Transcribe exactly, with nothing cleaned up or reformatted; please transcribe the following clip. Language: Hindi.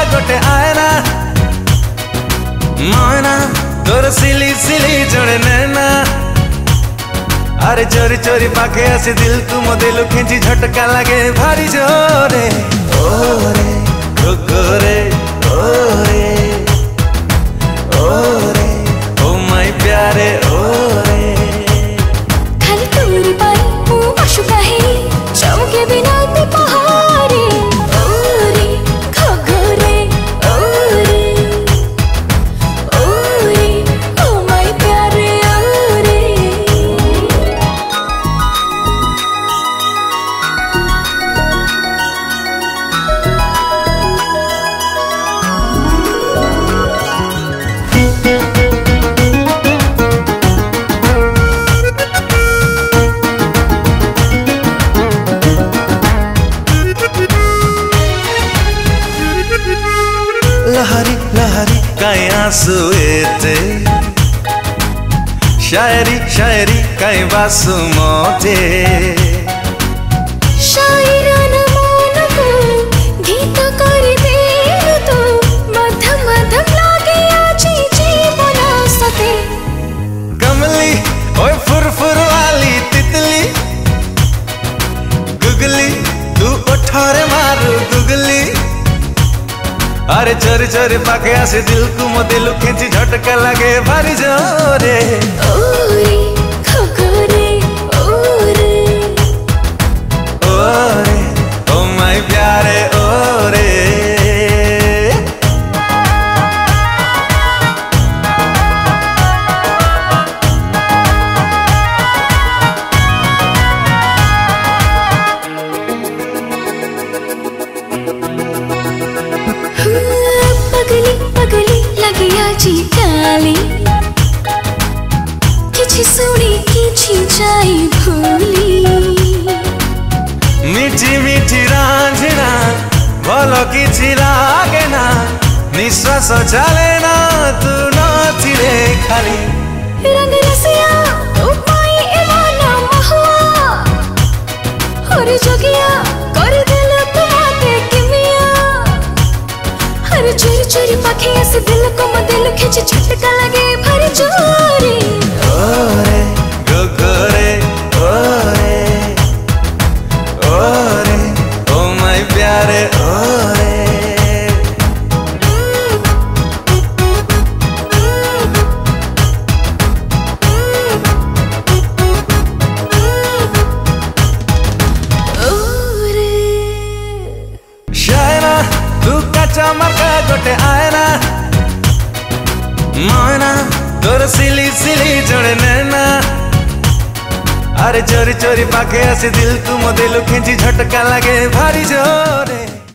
गोटे आयना मयना तोर सिली सिली जोड़े नैना। अरे चोरी चोरी पाके आसे दिल तू मो दिल खींची झटका लगे भारी जोरे। ओ रे गो रे ओ रे ओ रे ओ माय प्यारे ओ रे। खाली तोरी पाई मु आशुका है चमके बिना ते पहाड़ी। ओ रे गो रे ओ रे ओ रे ओ माय प्यारे ओ रे। लहरी लहरी काई आंसू एते शायरी शायरी काई बासु मोटे। शायरान मन को गीत कर दे तो मधम मधम लागे आजी जीवन सते। कमली ओए फुरफुर वाली तितली गुगली तू उठारे मारू गुगली। अरे चोरी चोरी पाके आसे दिल को मो दिल खींची झटका लगे भारी जोरे। ओ रे गो रे ओ रे ओ रे ओ माय प्यारे ओ रे। पगली पगली लगी आजी काली किछि सुनी किछि जाई भूली। मीठी मीठी रांझना भलो किछि लागे ना निश्वास चले ना तू नाची रे खाली। रंग रसिया तू पाई एवाना महुआ और जोगिया कर दिल तुम्हारे किमिया। अरे चोरी चोरी पाखे ऐसे दिल को मो दिल खींचे झटका लगे भारी जोरे। ओ रे गो रे ओ रे ओ रे ओ माय प्यारे ओ रे। शायना तू कच्चा मरका गोटे आयना मयना तोर सिली सिली जोड़े नैना। अरे चोरी चोरी पाके आसे दिल तू मो दिल खींची झटका लगे भारी जोरे।